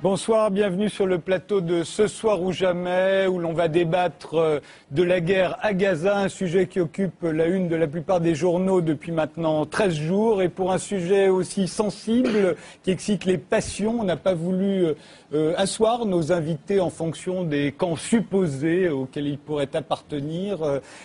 Bonsoir, bienvenue sur le plateau de Ce soir ou jamais, où l'on va débattre de la guerre à Gaza, un sujet qui occupe la une de la plupart des journaux depuis maintenant 13 jours. Et pour un sujet aussi sensible, qui excite les passions, on n'a pas voulu asseoir nos invités en fonction des camps supposés auxquels ils pourraient appartenir.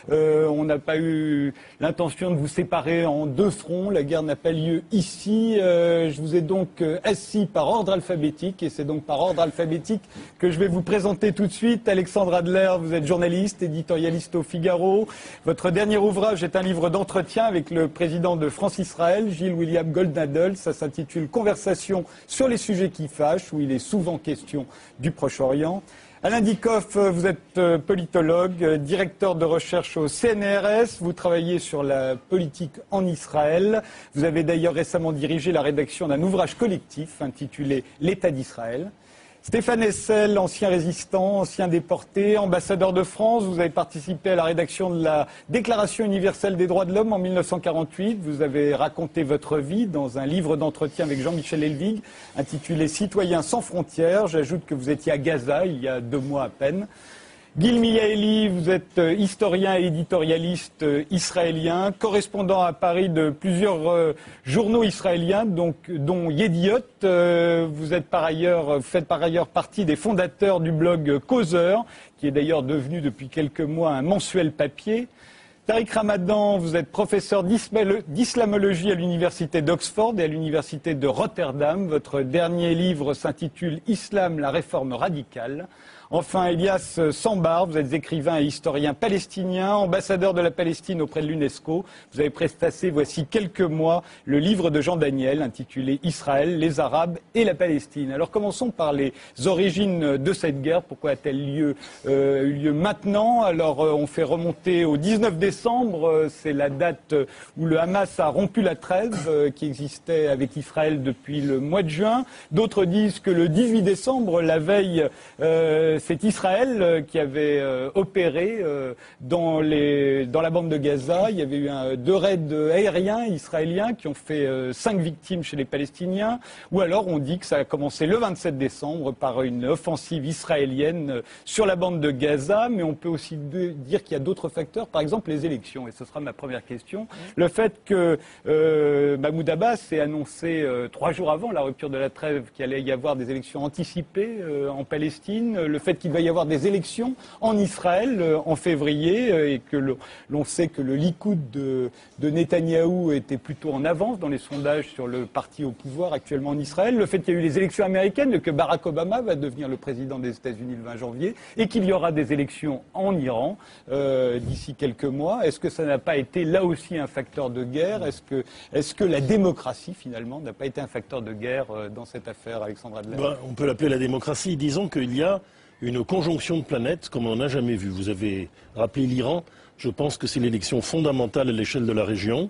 On n'a pas eu l'intention de vous séparer en deux fronts, la guerre n'a pas lieu ici. Je vous ai donc assis par ordre alphabétique, et c'est donc par ordre alphabétique que je vais vous présenter tout de suite. Alexandre Adler, vous êtes journaliste, éditorialiste au Figaro. Votre dernier ouvrage est un livre d'entretien avec le président de France-Israël, Gilles William Goldnadel. Ça s'intitule « Conversation sur les sujets qui fâchent », où il est souvent question du Proche-Orient. Alain Dikoff, vous êtes politologue, directeur de recherche au CNRS. Vous travaillez sur la politique en Israël. Vous avez d'ailleurs récemment dirigé la rédaction d'un ouvrage collectif intitulé « L'État d'Israël ». Stéphane Hessel, ancien résistant, ancien déporté, ambassadeur de France. Vous avez participé à la rédaction de la Déclaration universelle des droits de l'homme en 1948. Vous avez raconté votre vie dans un livre d'entretien avec Jean-Michel Helvig intitulé « Citoyens sans frontières ». J'ajoute que vous étiez à Gaza il y a 2 mois à peine. Gil Miyaeli, vous êtes historien et éditorialiste israélien, correspondant à Paris de plusieurs journaux israéliens, dont Yediot. Vous faites par ailleurs partie des fondateurs du blog Causeur, qui est d'ailleurs devenu depuis quelques mois un mensuel papier. Tariq Ramadan, vous êtes professeur d'islamologie à l'université d'Oxford et à l'université de Rotterdam. Votre dernier livre s'intitule « Islam, la réforme radicale ». Enfin, Elias Sambar, vous êtes écrivain et historien palestinien, ambassadeur de la Palestine auprès de l'UNESCO. Vous avez préfacé, voici quelques mois, le livre de Jean Daniel intitulé « Israël, les Arabes et la Palestine ». Alors commençons par les origines de cette guerre. Pourquoi a-t-elle eu lieu maintenant? Alors on fait remonter au 19 décembre, c'est la date où le Hamas a rompu la trêve qui existait avec Israël depuis le mois de juin. D'autres disent que le 18 décembre, la veille, c'est Israël qui avait opéré dans la bande de Gaza. Il y avait eu 2 raids aériens israéliens qui ont fait 5 victimes chez les Palestiniens. Ou alors on dit que ça a commencé le 27 décembre par une offensive israélienne sur la bande de Gaza. Mais on peut aussi dire qu'il y a d'autres facteurs, par exemple les élections. Et ce sera ma première question. Le fait que Mahmoud Abbas ait annoncé 3 jours avant la rupture de la trêve qu'il allait y avoir des élections anticipées en Palestine. Le fait qu'il va y avoir des élections en Israël en février et que l'on sait que le Likoud de Netanyahou était plutôt en avance dans les sondages sur le parti au pouvoir actuellement en Israël. Le fait qu'il y a eu les élections américaines, que Barack Obama va devenir le président des États-Unis le 20 janvier et qu'il y aura des élections en Iran d'ici quelques mois. Est-ce que ça n'a pas été là aussi un facteur de guerre? Est-ce que la démocratie finalement n'a pas été un facteur de guerre dans cette affaire, Alexandre Adler? On peut l'appeler la démocratie. Disons qu'il y a une conjonction de planètes comme on n'a jamais vu. Vous avez rappelé l'Iran. Je pense que c'est l'élection fondamentale à l'échelle de la région.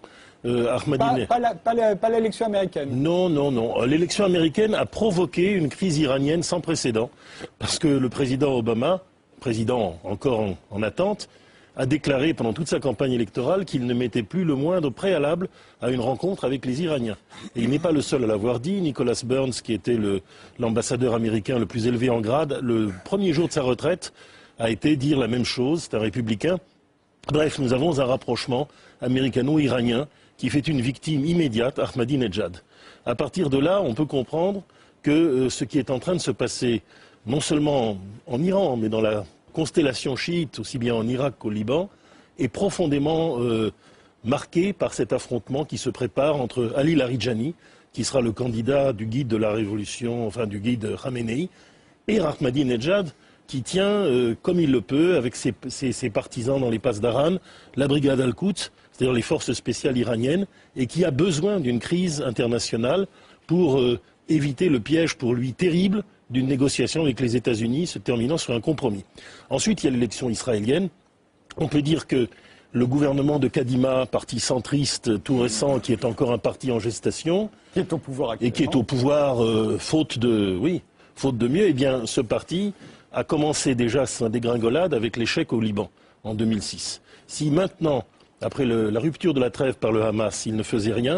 Pas l'élection américaine. Non. L'élection américaine a provoqué une crise iranienne sans précédent. Parce que le président Obama, président encore en attente, a déclaré pendant toute sa campagne électorale qu'il ne mettait plus le moindre préalable à une rencontre avec les Iraniens. Et il n'est pas le seul à l'avoir dit. Nicholas Burns, qui était l'ambassadeur américain le plus élevé en grade, le premier jour de sa retraite, a été dire la même chose. C'est un républicain. Bref, nous avons un rapprochement américano-iranien qui fait une victime immédiate, Ahmadinejad. À partir de là, on peut comprendre que ce qui est en train de se passer, non seulement en Iran, mais dans la constellation chiite, aussi bien en Irak qu'au Liban, est profondément marquée par cet affrontement qui se prépare entre Ali Larijani, qui sera le candidat du guide de la révolution, enfin du guide Khamenei, et Ahmadinejad, qui tient, comme il le peut, avec ses partisans dans les passes d'Aran, la brigade Al-Quds, c'est-à-dire les forces spéciales iraniennes, et qui a besoin d'une crise internationale pour éviter le piège pour lui terrible d'une négociation avec les États-Unis se terminant sur un compromis. Ensuite, il y a l'élection israélienne. On peut dire que le gouvernement de Kadima, parti centriste tout récent, qui est encore un parti en gestation, qui est au pouvoir et qui est au pouvoir faute de mieux, eh bien, ce parti a commencé déjà sa dégringolade avec l'échec au Liban en 2006. Si maintenant, après la rupture de la trêve par le Hamas, il ne faisait rien,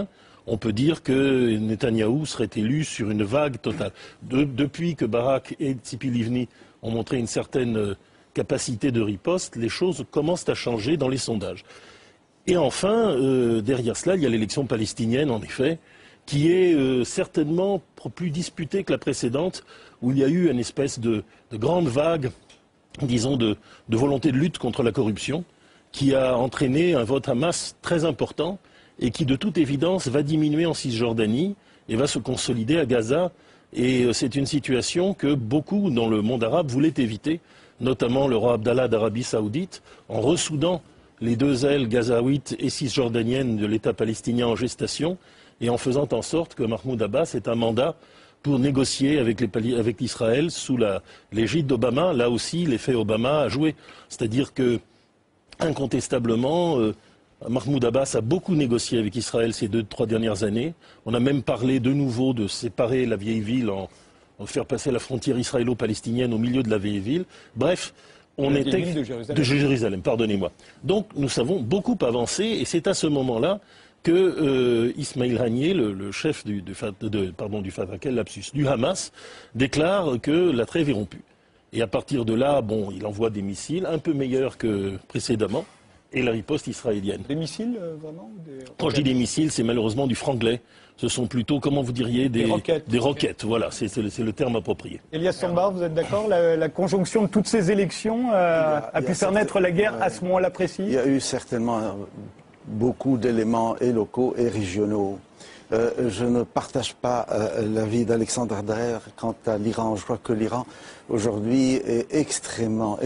on peut dire que Netanyahou serait élu sur une vague totale. Depuis que Barak et Tzipi Livni ont montré une certaine capacité de riposte, les choses commencent à changer dans les sondages. Et enfin, derrière cela, il y a l'élection palestinienne, en effet, qui est certainement plus disputée que la précédente, où il y a eu une espèce de grande vague, disons, de volonté de lutte contre la corruption, qui a entraîné un vote Hamas très important et qui, de toute évidence, va diminuer en Cisjordanie et va se consolider à Gaza. Et c'est une situation que beaucoup dans le monde arabe voulaient éviter, notamment le roi Abdallah d'Arabie Saoudite, en ressoudant les deux ailes gazaouites et cisjordaniennes de l'État palestinien en gestation et en faisant en sorte que Mahmoud Abbas ait un mandat pour négocier avec Israël sous l'égide d'Obama. Là aussi, l'effet Obama a joué. C'est-à-dire que, incontestablement, Mahmoud Abbas a beaucoup négocié avec Israël ces 2-3 dernières années. On a même parlé de nouveau de séparer la vieille ville, en faire passer la frontière israélo-palestinienne au milieu de la vieille ville. Bref, on était de Jérusalem, pardonnez-moi. Donc nous avons beaucoup avancé et c'est à ce moment-là que Ismail Haniyeh, le chef du Fatah, quel lapsus, du Hamas, déclare que la trêve est rompue. Et à partir de là, bon, il envoie des missiles un peu meilleurs que précédemment. Et la riposte israélienne. Des missiles, vraiment Quand je dis des missiles, c'est malheureusement du franglais. Ce sont plutôt, comment vous diriez, des roquettes. Des roquettes, voilà, c'est le terme approprié. Elias Sambar, vous êtes d'accord? La conjonction de toutes ces élections a pu faire naître la guerre à ce moment-là précis? Il y a eu certainement beaucoup d'éléments et locaux et régionaux. Je ne partage pas l'avis d'Alexandre Daher quant à l'Iran. Je crois que l'Iran, aujourd'hui, est extrêmement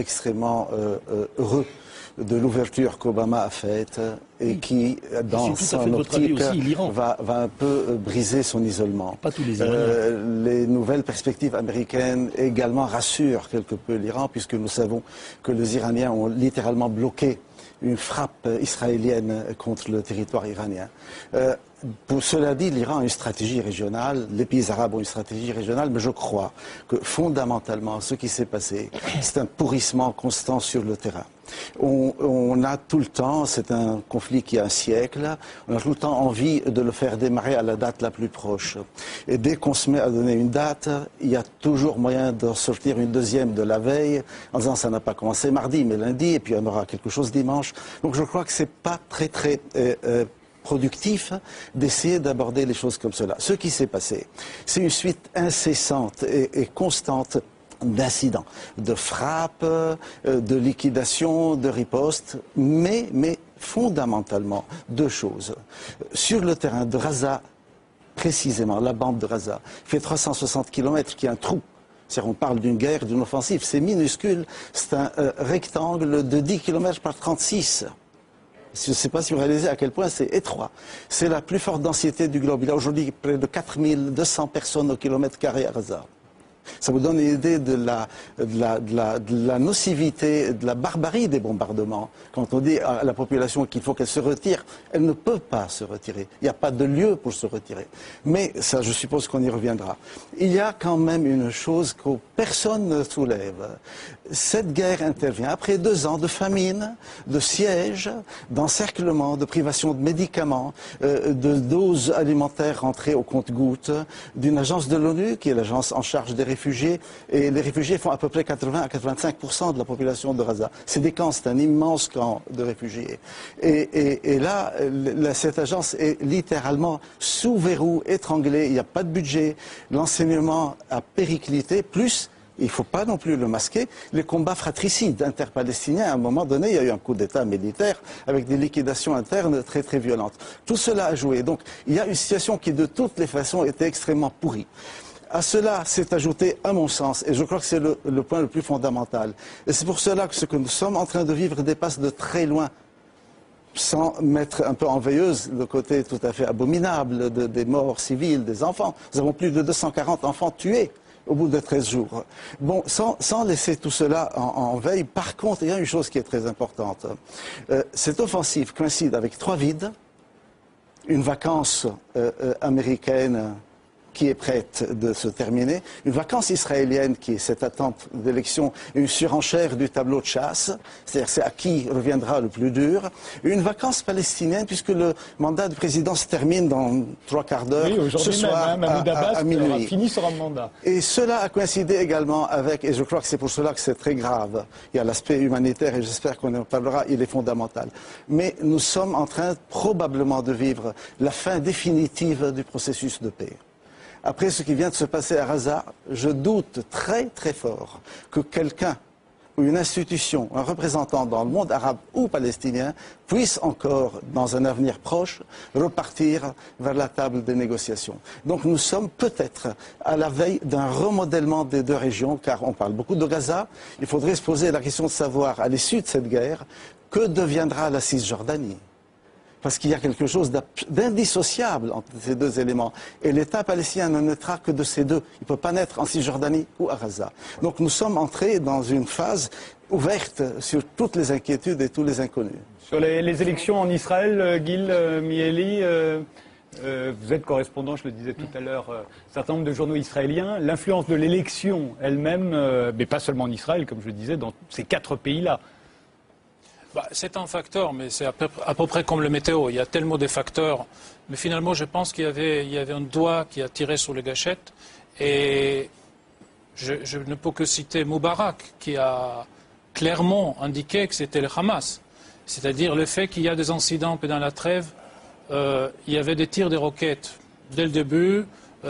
heureux de l'ouverture qu'Obama a faite et qui, dans son optique, va un peu briser son isolement. Pas tous les les nouvelles perspectives américaines également rassurent quelque peu l'Iran, puisque nous savons que les Iraniens ont littéralement bloqué une frappe israélienne contre le territoire iranien. Pour cela dit, l'Iran a une stratégie régionale, les pays arabes ont une stratégie régionale, mais je crois que fondamentalement, ce qui s'est passé, c'est un pourrissement constant sur le terrain. On a tout le temps, c'est un conflit qui a un siècle, on a tout le temps envie de le faire démarrer à la date la plus proche. Et dès qu'on se met à donner une date, il y a toujours moyen de sortir une deuxième de la veille, en disant ça n'a pas commencé mardi, mais lundi, et puis il y en aura quelque chose dimanche. Donc je crois que c'est pas très productif d'essayer d'aborder les choses comme cela. Ce qui s'est passé, c'est une suite incessante et constante d'incidents, de frappes, de liquidations, de ripostes, mais fondamentalement deux choses. Sur le terrain de Raza, précisément, la bande de Raza fait 360 km, qui est un trou. C'est-à-dire on parle d'une guerre, d'une offensive, c'est minuscule, c'est un rectangle de 10 km par 36. Je ne sais pas si vous réalisez à quel point c'est étroit. C'est la plus forte densité du globe. Il y a aujourd'hui près de 4200 personnes au kilomètre carré à Raza. Ça vous donne une idée de la nocivité, de la barbarie des bombardements. Quand on dit à la population qu'il faut qu'elle se retire, elle ne peut pas se retirer. Il n'y a pas de lieu pour se retirer. Mais ça, je suppose qu'on y reviendra. Il y a quand même une chose que personne ne soulève. Cette guerre intervient après 2 ans de famine, de siège, d'encerclement, de privation de médicaments, de doses alimentaires rentrées au compte-gouttes, d'une agence de l'ONU, qui est l'agence en charge des réfugiés, et les réfugiés font à peu près 80 à 85% de la population de Gaza. C'est des camps, c'est un immense camp de réfugiés. Et là, cette agence est littéralement sous verrou, étranglée, il n'y a pas de budget, l'enseignement a périclité, plus... Il ne faut pas non plus le masquer. Les combats fratricides interpalestiniens, à un moment donné, il y a eu un coup d'État militaire avec des liquidations internes très très violentes. Tout cela a joué. Donc il y a une situation qui de toutes les façons était extrêmement pourrie. À cela s'est ajouté, à mon sens, et je crois que c'est le point le plus fondamental. Et c'est pour cela que ce que nous sommes en train de vivre dépasse de très loin, sans mettre un peu en veilleuse le côté tout à fait abominable des morts civiles, des enfants. Nous avons plus de 240 enfants tués au bout de 13 jours. Bon, sans laisser tout cela en veille, par contre, il y a une chose qui est très importante. Cette offensive coïncide avec 3 vides, une vacance américaine qui est prête de se terminer, une vacance israélienne qui est cette attente d'élection, une surenchère du tableau de chasse, c'est-à-dire c'est à qui reviendra le plus dur, une vacance palestinienne puisque le mandat du président se termine dans 3/4 d'heure ce soir à minuit. A fini son mandat. Et cela a coïncidé également avec, et je crois que c'est pour cela que c'est très grave, il y a l'aspect humanitaire et j'espère qu'on en parlera, il est fondamental. Mais nous sommes en train probablement de vivre la fin définitive du processus de paix. Après ce qui vient de se passer à Gaza, je doute très très fort que quelqu'un ou une institution, un représentant dans le monde arabe ou palestinien puisse encore, dans un avenir proche, repartir vers la table des négociations. Donc nous sommes peut-être à la veille d'un remodèlement des deux régions, car on parle beaucoup de Gaza. Il faudrait se poser la question de savoir, à l'issue de cette guerre, que deviendra la Cisjordanie ? Parce qu'il y a quelque chose d'indissociable entre ces deux éléments. Et l'État palestinien ne naîtra que de ces deux. Il ne peut pas naître en Cisjordanie ou à Gaza. Donc nous sommes entrés dans une phase ouverte sur toutes les inquiétudes et tous les inconnus. Sur les élections en Israël, Gil Mieli, vous êtes correspondant, je le disais tout à l'heure, un certain nombre de journaux israéliens. L'influence de l'élection elle-même, mais pas seulement en Israël, comme je le disais, dans ces 4 pays-là. C'est un facteur, mais c'est à peu près comme le météo. Il y a tellement de facteurs. Mais finalement, je pense qu'il y avait un doigt qui a tiré sur les gâchettes. Et je ne peux que citer Moubarak, qui a clairement indiqué que c'était le Hamas. C'est-à-dire le fait qu'il y a des incidents pendant la trêve. Il y avait des tirs de roquettes dès le début.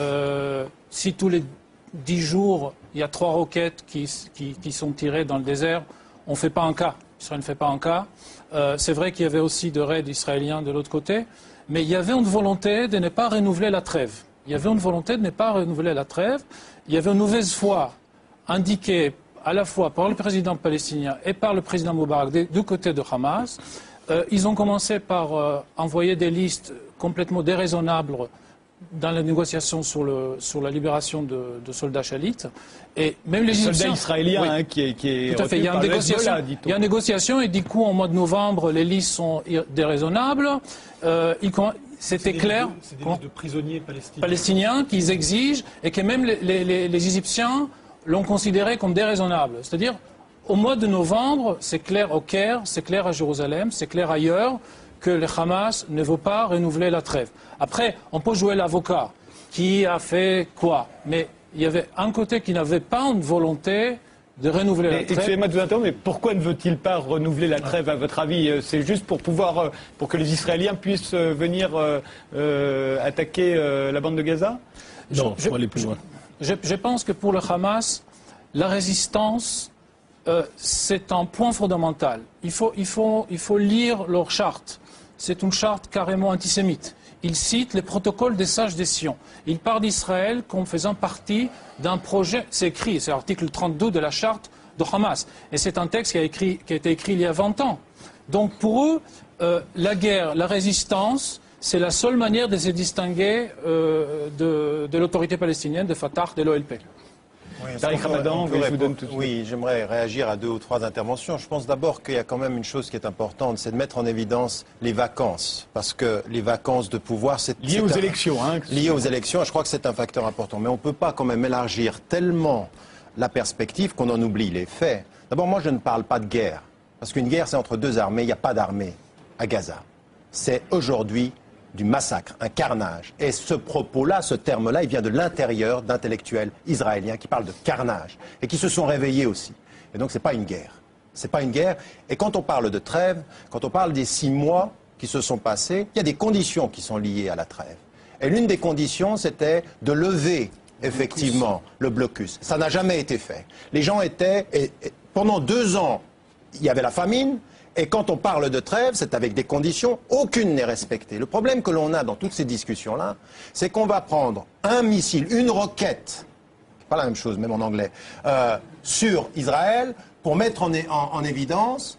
Si tous les 10 jours, il y a 3 roquettes qui sont tirées dans le désert, on ne fait pas un cas. Israël ne fait pas un cas. C'est vrai qu'il y avait aussi des raids israéliens de l'autre côté, mais il y avait une volonté de ne pas renouveler la trêve. Il y avait une volonté de ne pas renouveler la trêve. Il y avait une mauvaise foi indiquée à la fois par le président palestinien et par le président Moubarak du côté de Hamas. Ils ont commencé par envoyer des listes complètement déraisonnables dans les négociations sur la libération de soldats chalites. Et même les soldats israéliens qui est tout à fait. Il y a une négociation et du coup, en mois de novembre, les listes sont déraisonnables. C'était clair. C'est des listes de prisonniers palestiniens qu'ils exigent et que même les Égyptiens l'ont considéré comme déraisonnable. C'est-à-dire, au mois de novembre, c'est clair au Caire, c'est clair à Jérusalem, c'est clair ailleurs, que le Hamas ne veut pas renouveler la trêve. Après, on peut jouer l'avocat. Qui a fait quoi? Mais il y avait un côté qui n'avait pas une volonté de renouveler la trêve. Excusez-moi de vous interrompre, mais pourquoi ne veut-il pas renouveler la trêve, à votre avis? C'est juste pour que les Israéliens puissent venir attaquer la bande de Gaza? Non, je vais aller plus loin. Je pense que pour le Hamas, la résistance, c'est un point fondamental. Il faut lire leur charte. C'est une charte carrément antisémite. Il cite les protocoles des sages des Sion. Il parle d'Israël comme faisant partie d'un projet, c'est écrit, c'est l'article 32 de la charte de Hamas. Et c'est un texte qui a été écrit il y a 20 ans. Donc pour eux, la guerre, la résistance, c'est la seule manière de se distinguer de l'autorité palestinienne, de Fatah, de l'OLP. Oui, j'aimerais réagir à 2 ou 3 interventions. Je pense d'abord qu'il y a quand même une chose qui est importante, c'est de mettre en évidence les vacances. Parce que les vacances de pouvoir, c'est lié aux élections. Lié aux élections, je crois que c'est un facteur important. Mais on ne peut pas quand même élargir tellement la perspective qu'on en oublie les faits. D'abord, moi, je ne parle pas de guerre. Parce qu'une guerre, c'est entre 2 armées. Il n'y a pas d'armée à Gaza. C'est aujourd'hui du massacre, un carnage. Et ce propos-là, ce terme-là, il vient de l'intérieur d'intellectuels israéliens qui parlent de carnage et qui se sont réveillés aussi. Et donc, ce n'est pas une guerre. C'est pas une guerre. Et quand on parle de trêve, quand on parle des 6 mois qui se sont passés, il y a des conditions qui sont liées à la trêve. Et l'une des conditions, c'était de lever, effectivement, le blocus. Ça n'a jamais été fait. Les gens étaient... Et pendant 2 ans, il y avait la famine. Et quand on parle de trêve, c'est avec des conditions, aucune n'est respectée. Le problème que l'on a dans toutes ces discussions-là, c'est qu'on va prendre un missile, une roquette, pas la même chose, même en anglais, sur Israël, pour mettre en évidence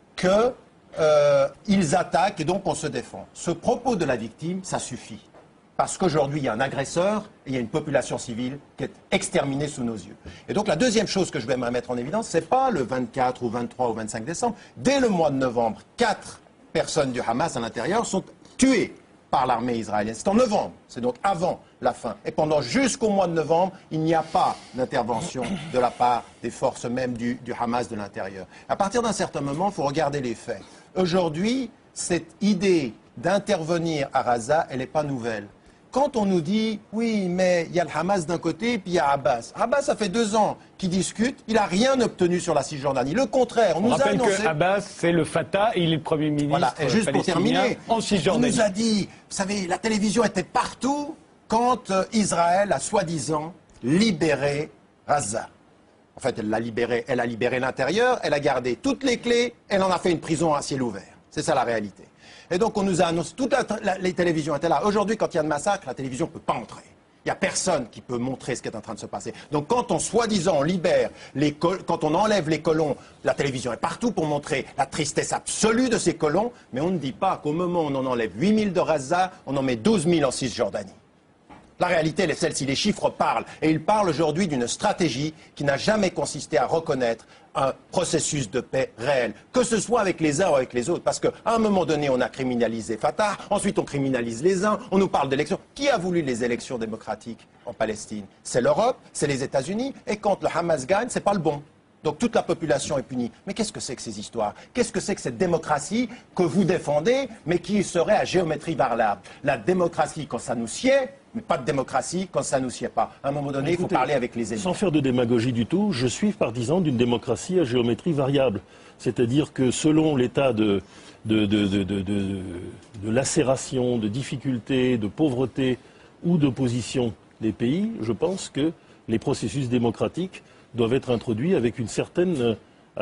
qu'ils attaquent et donc on se défend. Ce propos de la victime, ça suffit. Parce qu'aujourd'hui, il y a un agresseur et il y a une population civile qui est exterminée sous nos yeux. Et donc la deuxième chose que je vais mettre en évidence, ce n'est pas le 24 ou 23 ou 25 décembre. Dès le mois de novembre, 4 personnes du Hamas à l'intérieur sont tuées par l'armée israélienne. C'est en novembre, c'est donc avant la fin. Et pendant jusqu'au mois de novembre, il n'y a pas d'intervention de la part des forces même du Hamas de l'intérieur. À partir d'un certain moment, il faut regarder les faits. Aujourd'hui, cette idée d'intervenir à Gaza, elle n'est pas nouvelle. Quand on nous dit, oui, mais il y a le Hamas d'un côté, puis il y a Abbas. Abbas, ça fait 2 ans qu'il discute, il n'a rien obtenu sur la Cisjordanie. Le contraire, on nous a annoncé... que Abbas, c'est le Fatah et il est le Premier ministre voilà. Et juste pour terminer, en Cisjordanie. On nous a dit, vous savez, la télévision était partout quand Israël a soi-disant libéré Gaza. En fait, elle a libéré l'intérieur, elle a gardé toutes les clés, elle en a fait une prison à ciel ouvert. C'est ça la réalité. Et donc on nous a annoncé, toutes les télévisions étaient là. Aujourd'hui, quand il y a un massacre, la télévision ne peut pas entrer. Il n'y a personne qui peut montrer ce qui est en train de se passer. Donc quand on, soi-disant, on libère, quand on enlève les colons, la télévision est partout pour montrer la tristesse absolue de ces colons, mais on ne dit pas qu'au moment où on en enlève 8000 de Gaza, on en met 12 000 en Cisjordanie. La réalité, elle est celle-ci. Les chiffres parlent. Et ils parlent aujourd'hui d'une stratégie qui n'a jamais consisté à reconnaître un processus de paix réel, que ce soit avec les uns ou avec les autres. Parce qu'à un moment donné, on a criminalisé Fatah, ensuite on criminalise les uns, on nous parle d'élections. Qui a voulu les élections démocratiques en Palestine? C'est l'Europe, c'est les États-Unis, et quand le Hamas gagne, c'est pas le bon. Donc toute la population est punie. Mais qu'est-ce que c'est que ces histoires? Qu'est-ce que c'est que cette démocratie que vous défendez, mais qui serait à géométrie variable? La démocratie quand ça nous sied, mais pas de démocratie quand ça ne nous sied pas. À un moment donné, il faut parler avec les ennemis. Sans faire de démagogie du tout, je suis partisan d'une démocratie à géométrie variable. C'est-à-dire que selon l'état de lacération, de difficulté, de pauvreté ou d'opposition des pays, je pense que les processus démocratiques doivent être introduits avec une certaine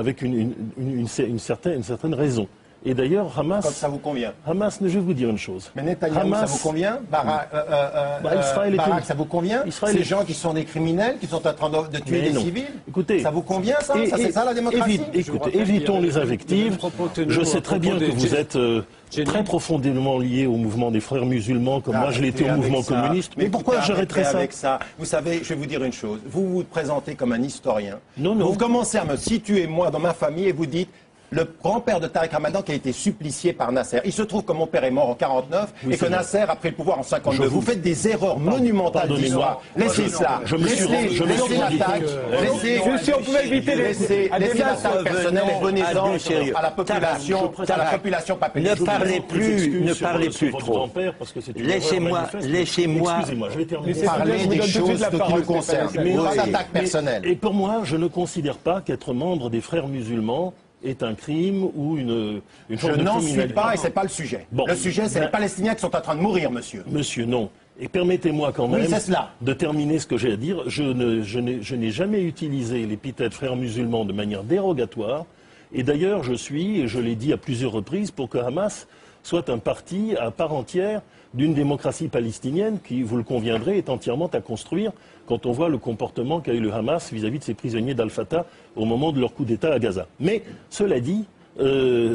raison. Et d'ailleurs, Hamas... Comme ça vous convient. Hamas, je vais vous dire une chose. Mais Netanyahou, ça vous convient? Barak, ça vous convient? Ces gens qui sont des criminels, qui sont en train de tuer des civils? Écoutez, ça vous convient, ça? C'est ça la démocratie? Écoutez, évitons les invectives. Je sais très bien que vous êtes très profondément lié au mouvement des frères musulmans, comme moi je l'étais au mouvement communiste. Mais pourquoi j'arrêterais ça avec ça? Vous savez, je vais vous dire une chose. Vous vous présentez comme un historien. Non. Vous commencez à me situer, moi, dans ma famille, et vous dites... Le grand-père de Tariq Ramadan qui a été supplicié par Nasser. Il se trouve que mon père est mort en 49 et que Nasser a pris le pouvoir en 52. Vous faites des erreurs monumentales d'histoire. Laissez cela. Si on pouvait éviter laissez l'attaque personnelle et venez-en à la population papélienne. Ne parlez plus trop. Laissez-moi parler des choses qui nous concernent. Mais pas d'attaque personnelle. Et pour moi, je ne considère pas qu'être membre des frères musulmans est un crime ou une forme de criminalité. Je n'en suis pas et ce n'est pas le sujet. Bon, le sujet, c'est les Palestiniens qui sont en train de mourir, monsieur. Monsieur, non. Et permettez-moi quand même de terminer ce que j'ai à dire. Je n'ai jamais utilisé l'épithète frères musulmans de manière dérogatoire. Et d'ailleurs, je suis, et je l'ai dit à plusieurs reprises, pour que Hamas soit un parti à part entière d'une démocratie palestinienne qui, vous le conviendrez, est entièrement à construire quand on voit le comportement qu'a eu le Hamas vis-à-vis de ses prisonniers d'Al-Fatah au moment de leur coup d'État à Gaza. Mais cela dit, le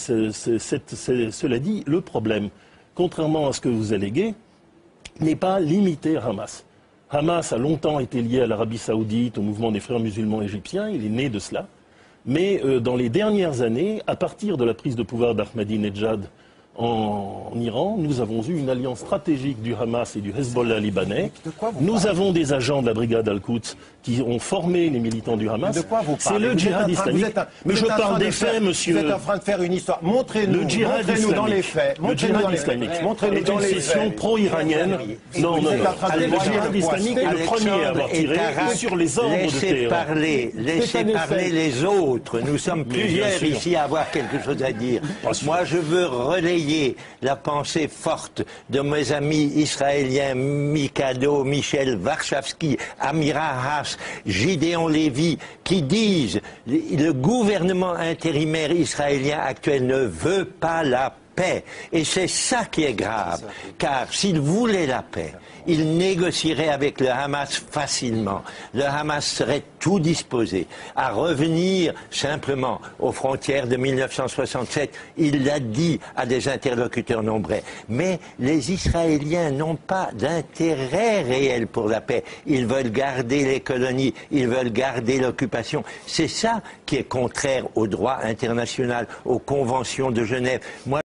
problème, contrairement à ce que vous alléguez, n'est pas limité à Hamas. Hamas a longtemps été lié à l'Arabie Saoudite, au mouvement des frères musulmans égyptiens, il est né de cela. Mais dans les dernières années, à partir de la prise de pouvoir d'Ahmadinejad en Iran, nous avons eu une alliance stratégique du Hamas et du Hezbollah libanais. Nous avons des agents de la brigade Al-Quds qui ont formé les militants du Hamas. C'est le djihad islamique. Mais je parle des faits, monsieur. Vous êtes en train de faire une histoire. Montrez-nous dans les faits. Le djihad islamique est une session pro-iranienne. Non. Le djihad islamique est le premier à avoir tiré sur les ordres de Téhéran. Laissez parler les autres. Nous sommes plusieurs ici à avoir quelque chose à dire. Moi, je veux relayer la pensée forte de mes amis israéliens Mikado, Michel Warshawski, Amira Haas, Gideon Lévy, qui disent le gouvernement intérimaire israélien actuel ne veut pas la paix. Et c'est ça qui est grave, car s'il voulait la paix, il négocierait avec le Hamas facilement. Le Hamas serait tout disposé à revenir simplement aux frontières de 1967. Il l'a dit à des interlocuteurs nombreux. Mais les Israéliens n'ont pas d'intérêt réel pour la paix. Ils veulent garder les colonies, ils veulent garder l'occupation. C'est ça qui est contraire au droit international, aux conventions de Genève. Moi,